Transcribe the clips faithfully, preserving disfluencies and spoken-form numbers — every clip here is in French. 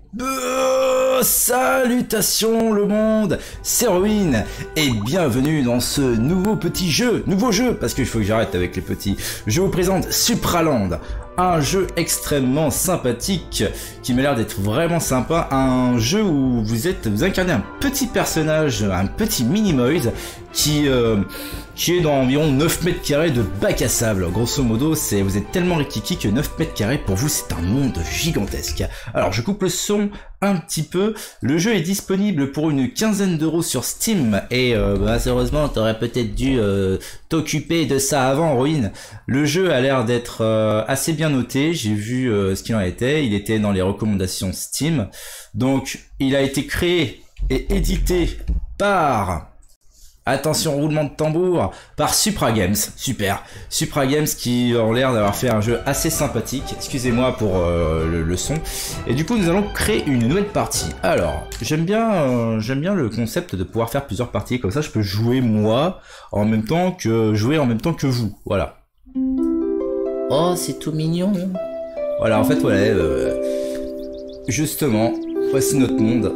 Euh, salutations le monde, c'est Ruin et bienvenue dans ce nouveau petit jeu, nouveau jeu parce qu'il faut que j'arrête avec les petits. Je vous présente Supraland, un jeu extrêmement sympathique qui m'a l'air d'être vraiment sympa, un jeu où vous êtes, vous incarnez un petit personnage, un petit Minimoys qui euh, qui est dans environ neuf mètres carrés de bac à sable. Grosso modo, c'est vous êtes tellement rikiki que neuf mètres carrés pour vous c'est un monde gigantesque. Alors je coupe le son un petit peu. Le jeu est disponible pour une quinzaine d'euros sur Steam et euh, bah, sérieusement t'aurais peut-être dû euh, t'occuper de ça avant, Ruin. Le jeu a l'air d'être euh, assez bien noté. J'ai vu euh, ce qu'il en était. Il était dans les recommandations Steam. Donc il a été créé et édité par... Attention, roulement de tambour, par Supra Games, super. Supra Games qui ont l'air d'avoir fait un jeu assez sympathique, excusez-moi pour euh, le, le son. Et du coup, nous allons créer une nouvelle partie. Alors, j'aime bien, euh, j'aime bien le concept de pouvoir faire plusieurs parties, comme ça je peux jouer moi, en même temps que jouer en même temps que vous, voilà. Oh, c'est tout mignon. Voilà, en fait, voilà, euh, justement, voici notre monde,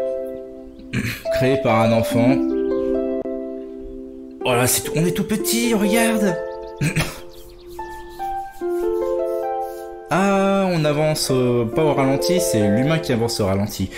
créé par un enfant. Voilà, c'est tout. On est tout petit, regarde. Ah, on avance euh, pas au ralenti, c'est l'humain qui avance au ralenti.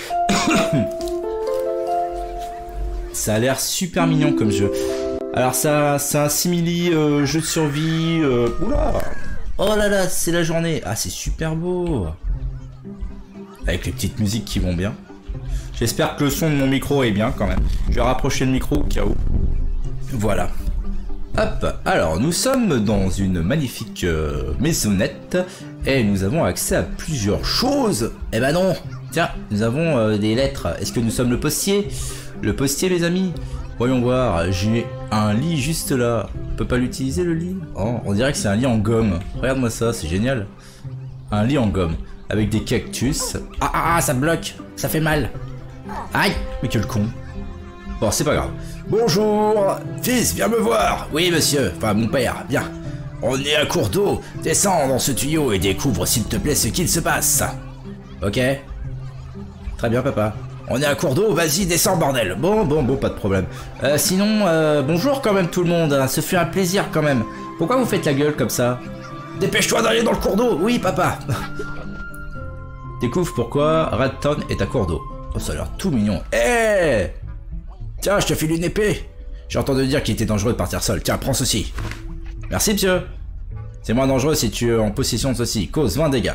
Ça a l'air super mignon comme jeu. Alors ça, c'est un simili euh, jeu de survie. Euh... Oula. Oh là là, c'est la journée. Ah, c'est super beau. Avec les petites musiques qui vont bien. J'espère que le son de mon micro est bien quand même. Je vais rapprocher le micro au cas où. Voilà. Hop, alors nous sommes dans une magnifique euh, maisonnette et nous avons accès à plusieurs choses. Eh ben non. Tiens, nous avons euh, des lettres. Est-ce que nous sommes le postier? Le postier, les amis. Voyons voir, j'ai un lit juste là. On peut pas l'utiliser le lit? Oh, on dirait que c'est un lit en gomme. Regarde-moi ça, c'est génial. Un lit en gomme avec des cactus. Ah ah ah, ça bloque, ça fait mal. Aïe, mais quel con. Bon, c'est pas grave. Bonjour, fils, viens me voir. Oui, monsieur, enfin mon père, viens. On est à court d'eau. Descends dans ce tuyau et découvre s'il te plaît ce qu'il se passe. Ok. Très bien, papa. On est à court d'eau, vas-y, descends, bordel. Bon, bon, bon, pas de problème. Euh, sinon, euh, bonjour quand même tout le monde. Ce fut un plaisir quand même. Pourquoi vous faites la gueule comme ça? Dépêche-toi d'aller dans le cours d'eau. Oui, papa. Découvre pourquoi Radton est à court d'eau. Oh, ça a l'air tout mignon. Eh hey, tiens, je te file une épée. J'ai entendu dire qu'il était dangereux de partir seul. Tiens, prends ceci. Merci, monsieur. C'est moins dangereux si tu es en possession de ceci. Cause vingt dégâts.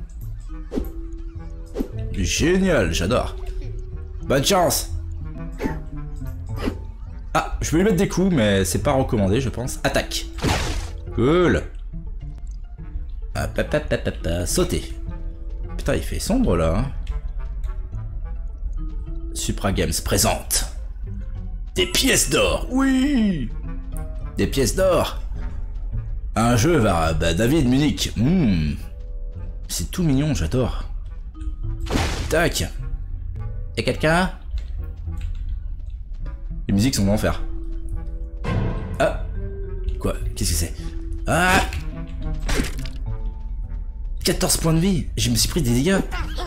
Génial, j'adore. Bonne chance. Ah, je peux lui mettre des coups, mais c'est pas recommandé, je pense. Attaque. Cool. Hop, hop, hop, hop, hop. Sauter. Putain, il fait sombre, là. Hein. Supra Games présente. Des pièces d'or, oui. Des pièces d'or. Un jeu vers bah, David Munich. Mmh. C'est tout mignon, j'adore. Tac. Y'a quelqu'un? Les musiques sont d'enfer. Ah. Quoi? Qu'est-ce que c'est? Ah. quatorze points de vie. Je me suis pris des dégâts.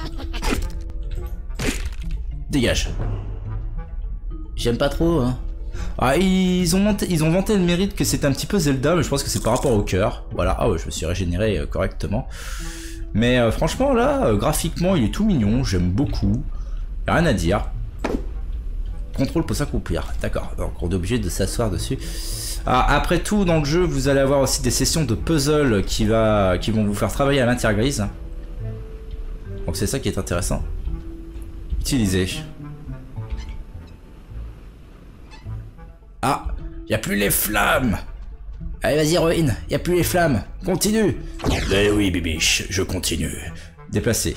Dégage. J'aime pas trop, hein. Ah, ils ont, monté, ils ont vanté le mérite que c'est un petit peu Zelda, mais je pense que c'est par rapport au cœur. Voilà, ah ouais, je me suis régénéré euh, correctement. Mais euh, franchement, là, euh, graphiquement, il est tout mignon, j'aime beaucoup. Y'a rien à dire. Contrôle pour s'accomplir, d'accord. Donc on est obligé de s'asseoir dessus. Ah, après tout, dans le jeu, vous allez avoir aussi des sessions de puzzle qui, va, qui vont vous faire travailler à la matière grise. Donc c'est ça qui est intéressant. Utiliser. Ah, y a plus les flammes. Allez, vas-y, Ruin, y a plus les flammes. Continue. Eh oui, bibiche, je continue. Déplacer.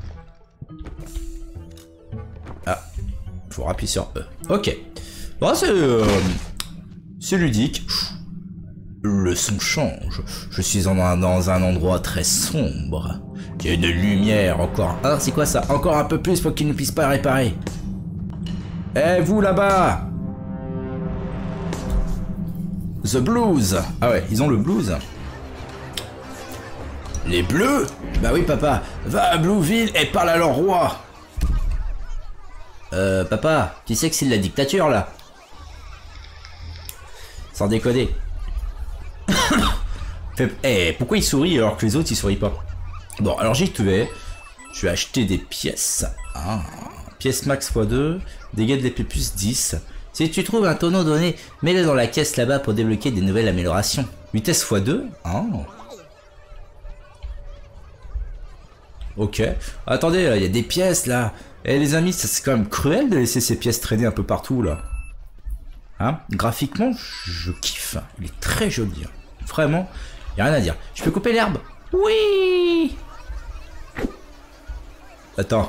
Ah, faut appuyer sur E. Ok. Bon, c'est euh, c'est ludique. Le son change. Je suis en un, dans un endroit très sombre. Il y a une lumière encore. Ah, c'est quoi ça? Encore un peu plus pour qu'ils ne puissent pas réparer. Eh, vous là-bas! The Blues. Ah ouais, ils ont le blues. Les bleus? Bah oui, papa. Va à Blueville et parle à leur roi. Euh, papa, tu sais que c'est de la dictature, là? Sans déconner. Eh, hey, pourquoi il sourit alors que les autres, ils sourient pas? Bon, alors j'y vais. Je vais acheter des pièces. Ah, pièce max fois deux. Dégâts de l'épée plus dix. Si tu trouves un tonneau donné, mets-le dans la caisse là-bas pour débloquer des nouvelles améliorations. Vitesse fois deux. Ah. Ok. Attendez, il y a des pièces là. Eh les amis, c'est quand même cruel de laisser ces pièces traîner un peu partout là. Hein? Graphiquement, je kiffe. Il est très joli. Hein. Vraiment, il n'y a rien à dire. Je peux couper l'herbe? Oui. Attends.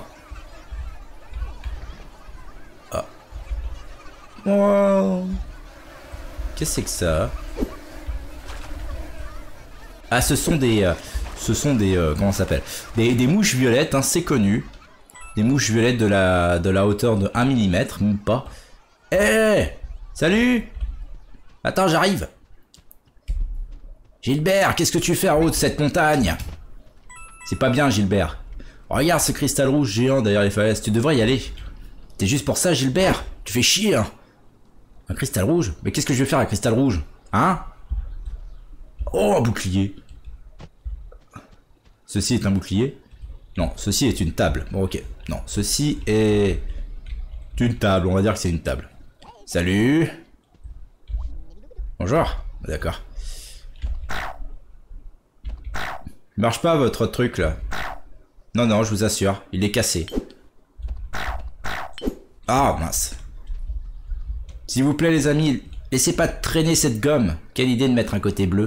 Ah. Wow. Qu'est-ce que c'est que ça? Ah, ce sont des... Euh, ce sont des... Euh, comment ça s'appelle? Des, des mouches violettes, hein, c'est connu. Des mouches violettes de la, de la hauteur de un millimètre, même pas. Eh hey, salut. Attends, j'arrive. Gilbert, qu'est-ce que tu fais en haut de cette montagne? C'est pas bien, Gilbert. Regarde ce cristal rouge géant derrière les falaises, tu devrais y aller. T'es juste pour ça, Gilbert? Tu fais chier, hein. Un cristal rouge? Mais qu'est-ce que je vais faire avec un cristal rouge? Hein? Oh, un bouclier. Ceci est un bouclier? Non, ceci est une table. Bon, ok. Non, ceci est une table. On va dire que c'est une table. Salut. Bonjour. D'accord. Il marche pas votre truc là. Non, non, je vous assure. Il est cassé. Ah, mince. S'il vous plaît les amis, laissez pas traîner cette gomme. Quelle idée de mettre un côté bleu.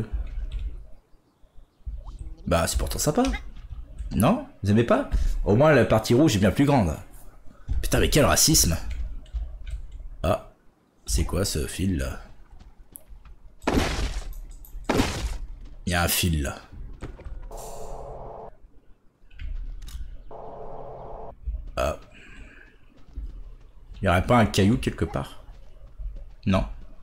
Bah, c'est pourtant sympa. Non? Vous aimez pas? Au moins la partie rouge est bien plus grande. Putain, mais quel racisme. Ah, c'est quoi ce fil là? Il y a un fil là. Ah. Il y aurait pas un caillou quelque part? Non.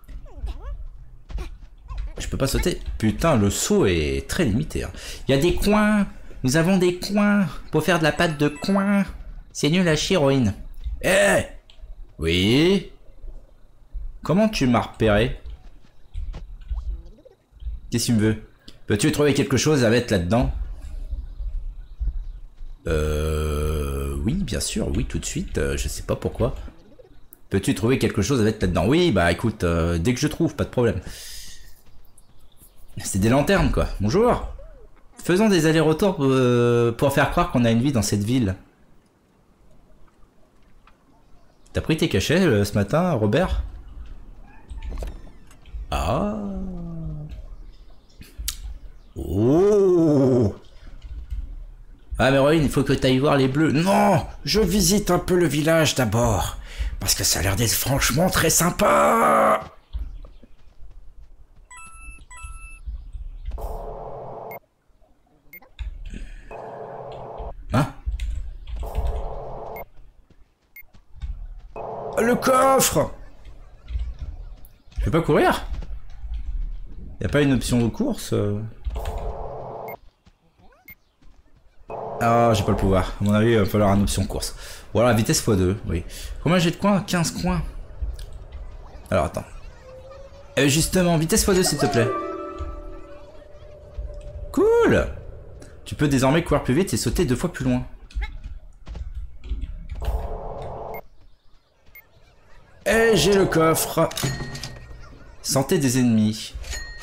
Je peux pas sauter. Putain, le saut est très limité. Hein. Il y a des coins. Nous avons des coins pour faire de la pâte de coin. C'est nul à chier, héroïne. Eh hey. Oui. Comment tu m'as repéré? Qu'est-ce qu'il me veut? Peux-tu trouver quelque chose à mettre là-dedans? Euh... Oui, bien sûr. Oui, tout de suite. Euh, je sais pas pourquoi. Peux-tu trouver quelque chose à mettre là-dedans? Oui, bah écoute, euh, dès que je trouve, pas de problème. C'est des lanternes, quoi. Bonjour. Faisons des allers-retours pour, euh, pour faire croire qu'on a une vie dans cette ville. T'as pris tes cachets euh, ce matin, Robert? Ah. Oh. Ah, mais Roy, il faut que tu ailles voir les bleus. Non, je visite un peu le village d'abord. Parce que ça a l'air d'être franchement très sympa. Hein? Le coffre! Je peux pas courir? Y a pas une option de course? Ah, j'ai pas le pouvoir. À mon avis, il va falloir une option course. Voilà, vitesse fois deux, oui. Combien j'ai de coins? quinze coins. Alors, attends. Euh, justement, vitesse fois deux, s'il te plaît. Cool! Tu peux désormais courir plus vite et sauter deux fois plus loin. Et j'ai le coffre. Santé des ennemis.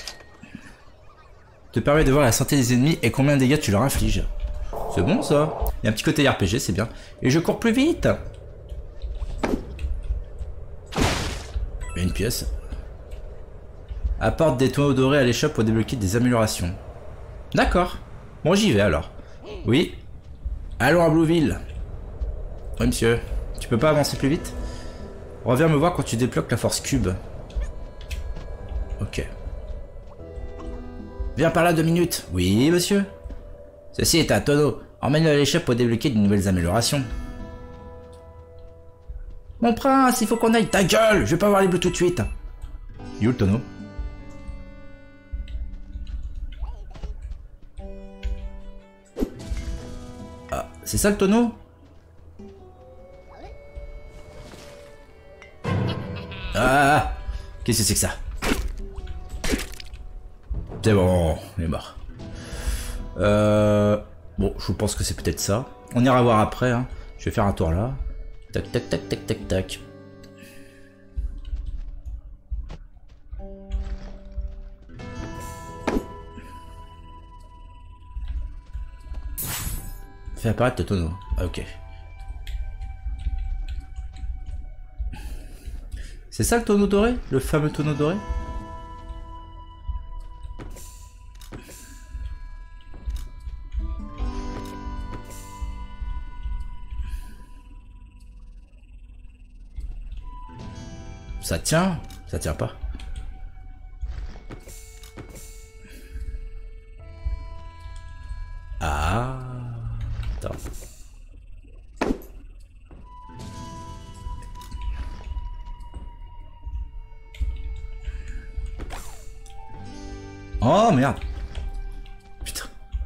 Te permet de voir la santé des ennemis et combien de dégâts tu leur infliges. C'est bon ça. Il y a un petit côté R P G, c'est bien. Et je cours plus vite. Il y a une pièce. Apporte des tonneaux dorés à l'échoppe pour débloquer des améliorations. D'accord. Bon, j'y vais alors. Oui. Allons à Blueville. Oui, monsieur. Tu peux pas avancer plus vite? Reviens me voir quand tu débloques la force cube. Ok. Viens par là deux minutes. Oui, monsieur. Ceci est un tonneau. Emmène-le à l'échoppe pour débloquer de nouvelles améliorations. Mon prince, il faut qu'on aille. Ta gueule, je vais pas voir les bleus tout de suite. Il est où le tonneau? Ah, c'est ça le tonneau? Ah, qu'est-ce que c'est que ça? C'est bon, il est mort. Euh... Bon, je pense que c'est peut-être ça. On ira voir après, hein. Je vais faire un tour là. Tac, tac, tac, tac, tac, tac. Fais apparaître le tonneau. Ah, ok. C'est ça le tonneau doré? Le fameux tonneau doré? Ça tient? Ça tient pas. Ah. Attends. Oh merde. Putain.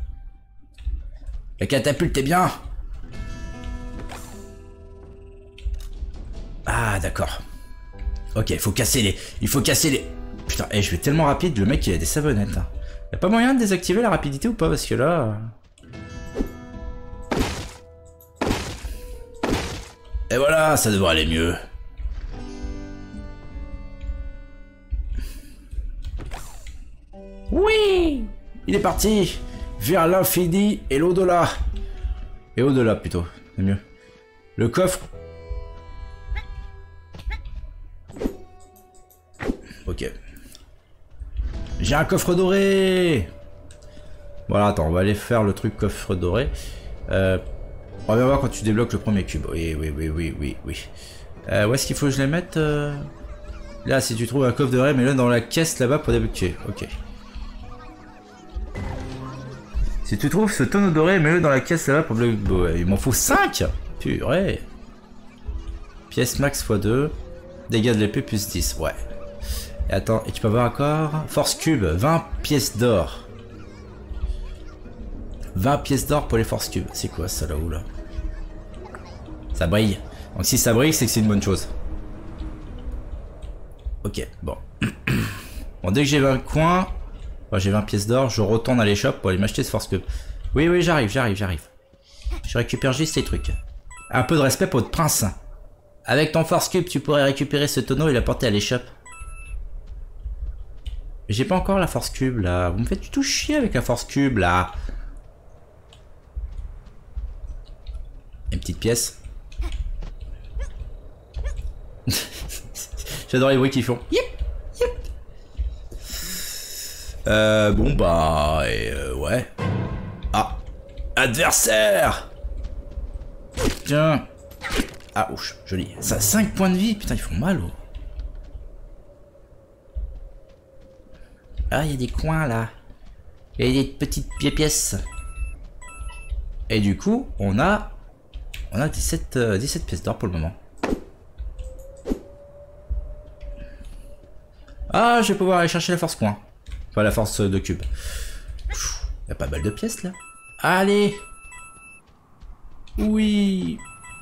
La catapulte est bien. Ah d'accord. Ok, il faut casser les... Il faut casser les... Putain, eh, je vais tellement rapide, le mec il a des savonnettes. Hein. Y'a pas moyen de désactiver la rapidité ou pas? Parce que là... Et voilà, ça devrait aller mieux. Oui, il est parti vers l'infini et l'au-delà. Et au-delà plutôt, c'est mieux. Le coffre. Ok. J'ai un coffre doré. Voilà, attends, on va aller faire le truc coffre doré. Euh, on va voir quand tu débloques le premier cube. Oui, oui, oui, oui, oui, oui. Euh, où est-ce qu'il faut que je les mette euh... Là, si tu trouves un coffre doré, mets-le dans la caisse là-bas pour débloquer. Ok. Si tu trouves ce tonneau doré, mets-le dans la caisse là-bas pour débloquer. Bon, il m'en faut cinq. Purée. Pièce max fois deux. Dégâts de l'épée plus dix. Ouais. Et attends, et tu peux avoir encore Force Cube, vingt pièces d'or. vingt pièces d'or pour les Force Cubes. C'est quoi ça là-haut là? Ça brille. Donc si ça brille, c'est que c'est une bonne chose. Ok, bon. Bon, dès que j'ai vingt coins, enfin, j'ai vingt pièces d'or, je retourne à l'échoppe pour aller m'acheter ce Force Cube. Oui, oui, j'arrive, j'arrive, j'arrive. Je récupère juste les trucs. Un peu de respect pour votre prince. Avec ton Force Cube, tu pourrais récupérer ce tonneau et l'apporter à l'échoppe. J'ai pas encore la Force Cube là. Vous me faites du tout chier avec la Force Cube là. Une petite pièce. J'adore les bruits qu'ils font. Yep, yep. Euh, bon bah et euh, ouais. Ah, adversaire. Tiens. Ah ouch, joli. Ça a cinq points de vie. Putain, ils font mal. Oh. Ah, il y a des coins là. Il y a des petites pièces. Et du coup, on a on a dix-sept, euh, dix-sept pièces d'or pour le moment. Ah, je vais pouvoir aller chercher la force coin. Enfin, la force de cube. Il y a pas mal de pièces là. Allez. Oui.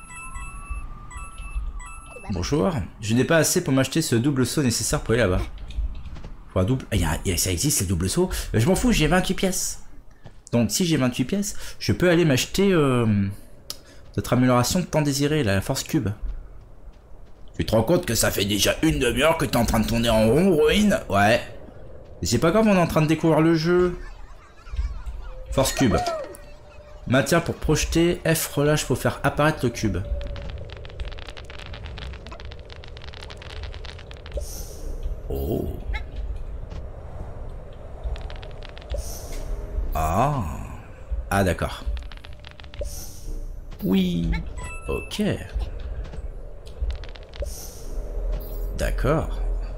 Bonjour. Je n'ai pas assez pour m'acheter ce double saut nécessaire pour aller là-bas. Faut un double... Ah, y a, ça existe les doubles sauts. Je m'en fous, j'ai vingt-huit pièces. Donc si j'ai vingt-huit pièces, je peux aller m'acheter euh, notre amélioration tant désirée, la force cube. Tu te rends compte que ça fait déjà une demi-heure que tu es en train de tourner en rond, ruine? Ouais. Et c'est pas grave, on est en train de découvrir le jeu. Force cube. Maintien pour projeter. F relâche pour faire apparaître le cube. Oh. Ah. Ah d'accord. Oui. Ok. D'accord.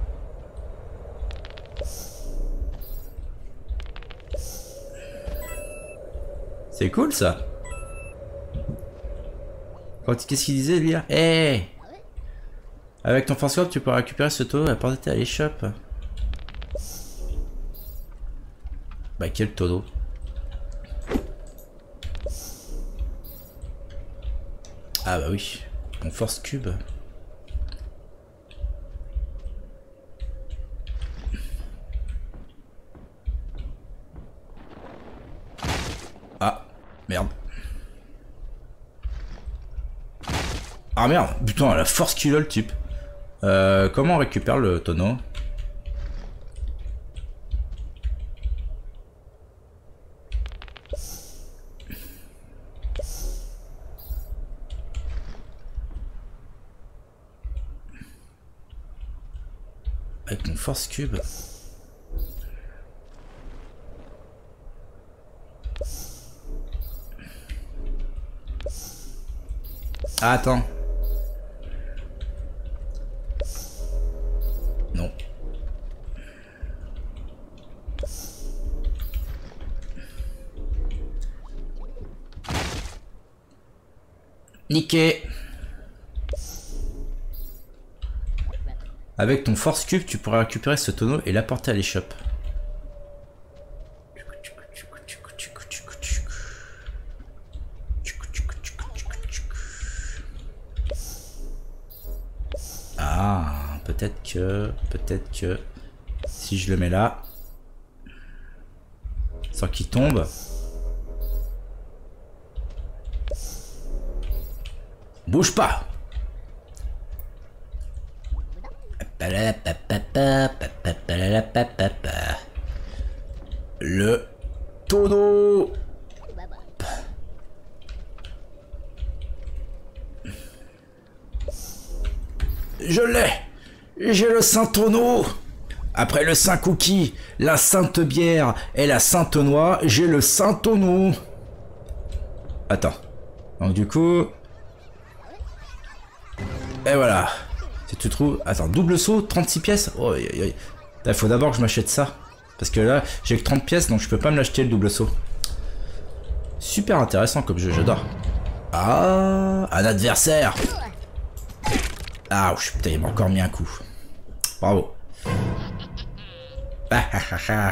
C'est cool ça. Qu'est-ce qu'il disait lui? Eh hey. Avec ton force cube, tu peux récupérer ce tonneau et apporter à l'échoppe. Bah quel tonneau? Ah bah oui, mon force cube. Ah merde, putain, la force qu'il a le type. Euh, comment on récupère le tonneau? Avec mon force cube. Ah, attends. Non. Niqué. Avec ton force cube, tu pourrais récupérer ce tonneau et l'apporter à l'échoppe. Ah, peut-être que, peut-être que, si je le mets là, sans qu'il tombe. Bouge pas. Le tonneau. Je l'ai. J'ai le saint tonneau. Après le saint cookie, la sainte bière et la sainte noix, j'ai le saint tonneau. Attends. Donc du coup... Et voilà. Si tu trouves... Attends, double saut, trente-six pièces. Oh, il faut d'abord que je m'achète ça. Parce que là, j'ai que trente pièces, donc je peux pas me l'acheter le double saut. Super intéressant comme jeu, j'adore. Ah, un adversaire. Ah, putain, il m'a encore mis un coup. Bravo. Ah, ah, ah, ah.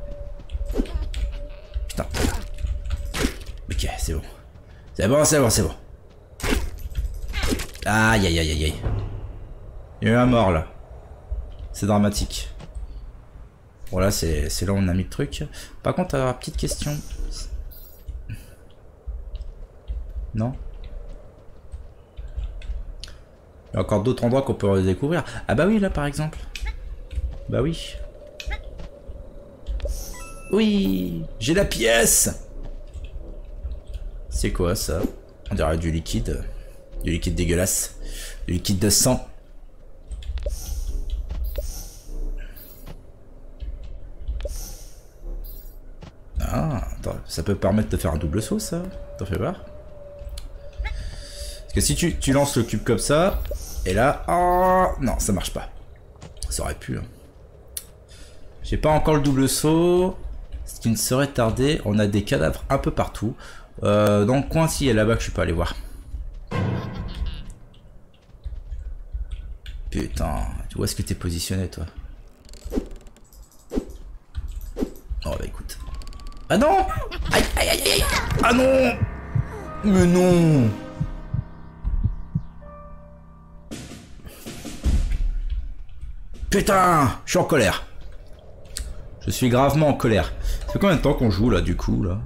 Putain. Ok, c'est bon. C'est bon, c'est bon, c'est bon. Aïe, aïe, aïe, aïe, aïe. Il y a eu un mort, là. C'est dramatique. Bon, là, c'est là où on a mis le truc. Par contre, alors, petite question. Non? Il y a encore d'autres endroits qu'on peut redécouvrir. Ah bah oui, là, par exemple. Bah oui. Oui, j'ai la pièce. C'est quoi, ça? On dirait du liquide. Du liquide dégueulasse. Du liquide de sang. Ah, attends, ça peut permettre de faire un double saut, ça. T'en fais voir. Parce que si tu, tu lances le cube comme ça, et là... Oh, non, ça marche pas. Ça aurait pu. Hein. J'ai pas encore le double saut. Ce qui ne serait tardé. On a des cadavres un peu partout. Euh, dans le coin, si, il y a là-bas que je peux aller voir. Putain, où est-ce que t'es positionné, toi? Oh bah écoute. Ah non! Aïe aïe aïe aïe! Ah non! Mais non! Putain! Je suis en colère. Je suis gravement en colère. Ça fait combien de temps qu'on joue là, du coup, là?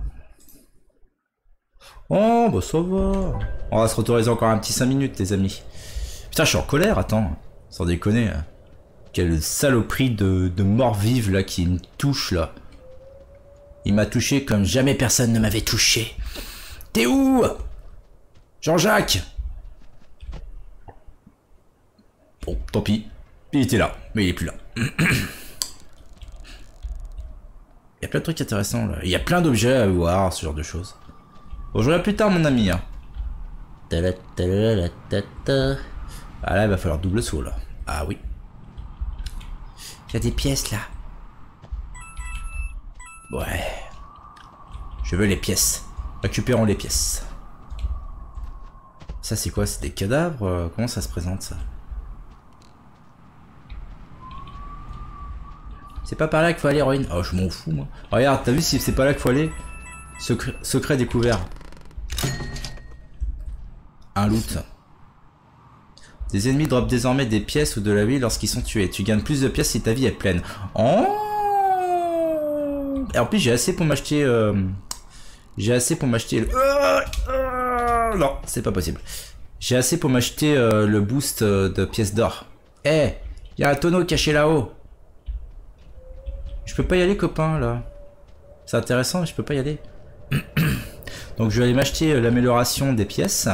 Oh, bah ça va. On va se autoriser encore un petit cinq minutes, les amis. Putain, je suis en colère, attends. Sans déconner. Hein. Quelle saloperie de, de mort-vive, là, qui me touche, là. Il m'a touché comme jamais personne ne m'avait touché. T'es où? Jean-Jacques? Bon, tant pis. Il était là, mais il est plus là. Il y a plein de trucs intéressants, là. Il y a plein d'objets à voir, ce genre de choses. Bon, je reviens plus tard, mon ami. Hein. Ah là, il va falloir double saut, là. Ah oui. Il y a des pièces, là. Ouais. Je veux les pièces. Récupérons les pièces. Ça, c'est quoi? C'est des cadavres? Comment ça se présente, ça? C'est pas par là qu'il faut aller, héroïne. Oh, je m'en fous, moi. Regarde, t'as vu si c'est pas là qu'il faut aller? Secret, secret découvert. Un loot. Des ennemis dropent désormais des pièces ou de la vie lorsqu'ils sont tués. Tu gagnes plus de pièces si ta vie est pleine. Oh! Et en plus, j'ai assez pour m'acheter... Euh... J'ai assez pour m'acheter... Le... Euh, euh, non, c'est pas possible. J'ai assez pour m'acheter euh, le boost euh, de pièces d'or. Eh, hey, il y a un tonneau caché là-haut. Je peux pas y aller, copain, là. C'est intéressant, mais je peux pas y aller. Donc je vais aller m'acheter euh, l'amélioration des pièces.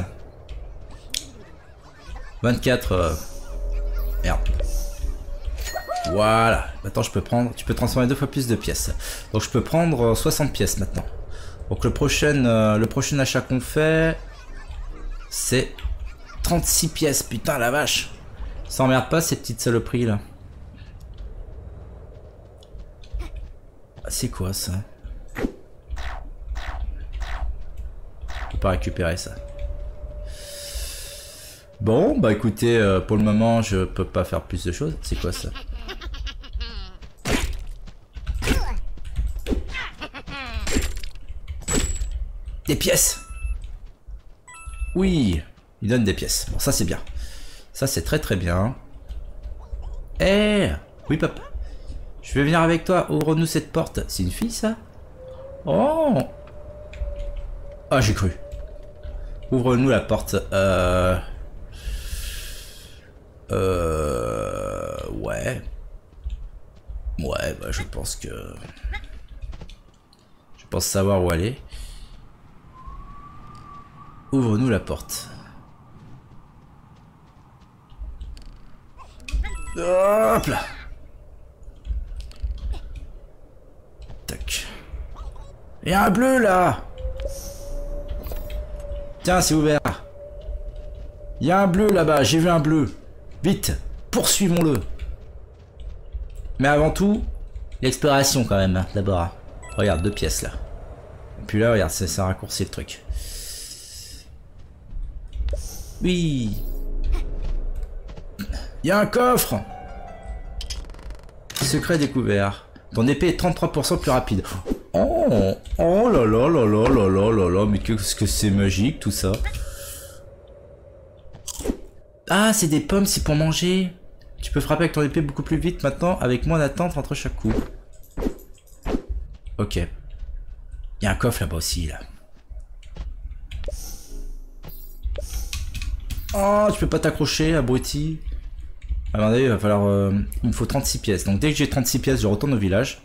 vingt-quatre... Euh... Merde. Voilà. Maintenant je peux prendre... Tu peux transformer deux fois plus de pièces. Donc je peux prendre euh, soixante pièces maintenant. Donc le prochain, euh, le prochain achat qu'on fait... C'est... trente-six pièces. Putain la vache. Ça emmerde pas ces petites saloperies là. C'est quoi ça? Je peux pas récupérer ça. Bon, bah écoutez, euh, pour le moment, je peux pas faire plus de choses. C'est quoi ça? Des pièces! Oui, il donne des pièces. Bon, ça c'est bien. Ça c'est très très bien. Eh hey, oui, papa. Je vais venir avec toi. Ouvre-nous cette porte. C'est une fille, ça? Oh! Ah, j'ai cru. Ouvre-nous la porte. Euh... Euh... Ouais. Ouais, bah je pense que... Je pense savoir où aller. Ouvre-nous la porte. Hop là. Tac. Il y a un bleu là. Tiens, c'est ouvert. Il y a un bleu là-bas, j'ai vu un bleu. Vite, poursuivons-le. Mais avant tout, l'exploration quand même, d'abord. Regarde, deux pièces là. Et puis là, regarde, ça, ça raccourcit le truc. Oui. Il y a un coffre. Secret découvert. Ton épée est trente-trois pour cent plus rapide. Oh, oh là là là là là là là là, mais qu'est-ce que c'est magique tout ça. Ah, c'est des pommes, c'est pour manger. Tu peux frapper avec ton épée beaucoup plus vite maintenant, avec moins d'attente entre chaque coup. Ok. Il y a un coffre là-bas aussi, là. Oh, tu peux pas t'accrocher, abruti. À mon avis, il va falloir... Euh, il me faut trente-six pièces. Donc dès que j'ai trente-six pièces, je retourne au village.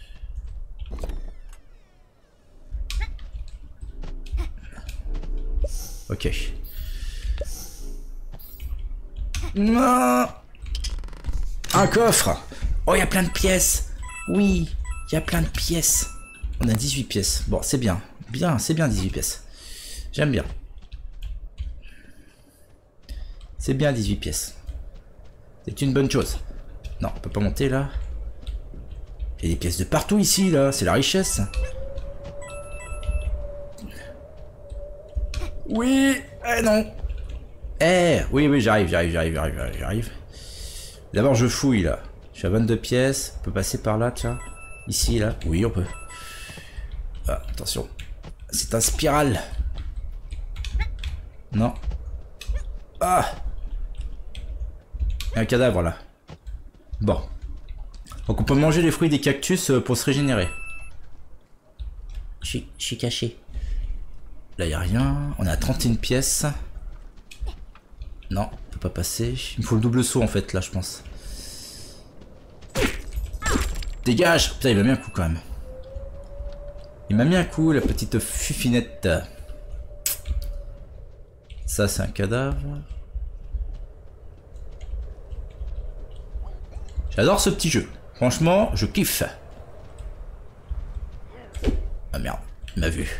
Ok. Non. Un coffre. Oh, il y a plein de pièces. Oui, il y a plein de pièces. On a dix-huit pièces. Bon, c'est bien. Bien, c'est bien dix-huit pièces. J'aime bien. C'est bien dix-huit pièces. C'est une bonne chose. Non, on peut pas monter là. Il y a des pièces de partout ici, là. C'est la richesse. Oui. Eh non. Eh, oui, oui, j'arrive, j'arrive, j'arrive, j'arrive, j'arrive. D'abord, je fouille, là. Je suis à vingt-deux pièces. On peut passer par là, tiens. Ici, là. Oui, on peut. Ah, attention. C'est un spiral. Non. Ah. Il y a un cadavre, là. Bon. Donc, on peut manger les fruits des cactus pour se régénérer. Je suis, je suis caché. Là, il n'y a rien. On est à trente et une pièces. Non, on peut pas passer. Il me faut le double saut en fait là, je pense. Dégage! Putain, il m'a mis un coup quand même. Il m'a mis un coup, la petite fufinette. Ça, c'est un cadavre. J'adore ce petit jeu. Franchement, je kiffe. Ah merde, il m'a vu.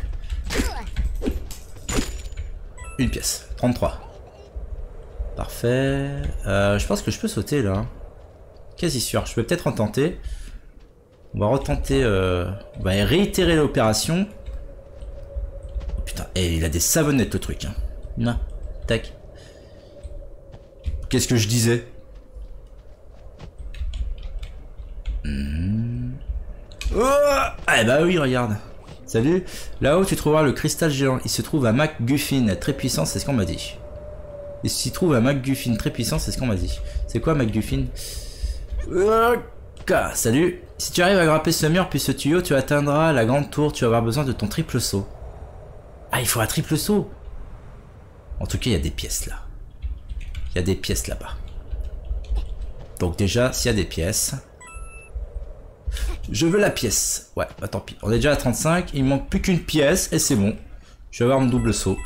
Une pièce, trente-trois. Parfait. Euh, je pense que je peux sauter là. Quasi sûr. Je peux peut-être retenter. On va retenter. Euh... On va réitérer l'opération. Oh, putain. Et il a des savonnettes le truc. Hein. Non. Tac. Qu'est-ce que je disais? mmh. Oh, eh bah oui, regarde. Salut. Là-haut, tu trouveras le cristal géant. Il se trouve à MacGuffin. Très puissant, c'est ce qu'on m'a dit. Il s'y trouve un MacGuffin très puissant, c'est ce qu'on m'a dit. C'est quoi MacGuffin? Salut. Si tu arrives à grimper ce mur puis ce tuyau, tu atteindras la grande tour. Tu vas avoir besoin de ton triple saut. Ah, il faut un triple saut. En tout cas, il y a des pièces là. Il y a des pièces là-bas. Donc déjà, s'il y a des pièces... Je veux la pièce. Ouais, bah tant pis. On est déjà à trente-cinq. Il me manque plus qu'une pièce et c'est bon. Je vais avoir mon double saut.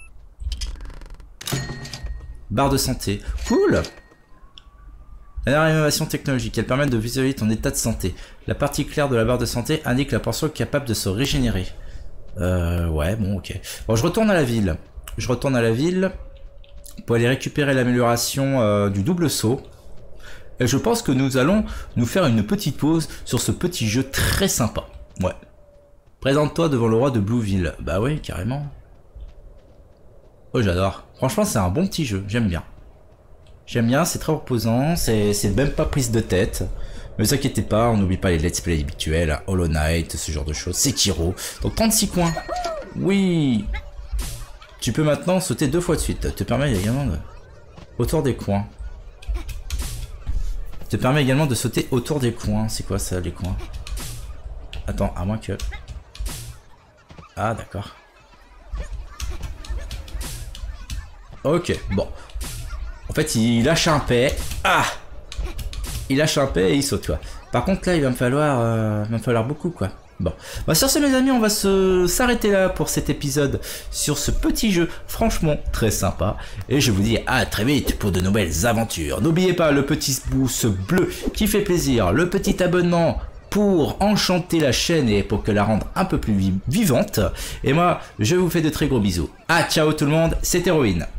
Barre de santé. Cool. La dernière innovation technologique. Elle permet de visualiser ton état de santé. La partie claire de la barre de santé indique la portion capable de se régénérer. Euh, ouais, bon, ok. Bon, je retourne à la ville. Je retourne à la ville pour aller récupérer l'amélioration euh, du double saut. Et je pense que nous allons nous faire une petite pause sur ce petit jeu très sympa. Ouais. Présente-toi devant le roi de Blueville. Bah oui, carrément. Oh, j'adore. Franchement, c'est un bon petit jeu. J'aime bien. J'aime bien, c'est très reposant. C'est même pas prise de tête. Ne vous inquiétez pas, on n'oublie pas les let's play habituels. Hollow Knight, ce genre de choses. Sekiro. Donc trente-six coins. Oui. Tu peux maintenant sauter deux fois de suite. Ça te permet également de... autour des coins. Ça te permet également de sauter autour des coins. C'est quoi ça, les coins? Attends, à moins que... Ah, d'accord. Ok, bon. En fait, il lâche un paix. Ah! Il lâche un paix et il saute, quoi. Par contre, là, il va me falloir... Euh, il va me falloir beaucoup, quoi. Bon. Bah, sur ce, mes amis, on va se s'arrêter là pour cet épisode sur ce petit jeu, franchement très sympa. Et je vous dis à très vite pour de nouvelles aventures. N'oubliez pas le petit pouce bleu qui fait plaisir, le petit abonnement pour enchanter la chaîne et pour que la rendre un peu plus vivante. Et moi, je vous fais de très gros bisous. Ah, ciao tout le monde, c'est Héroïne.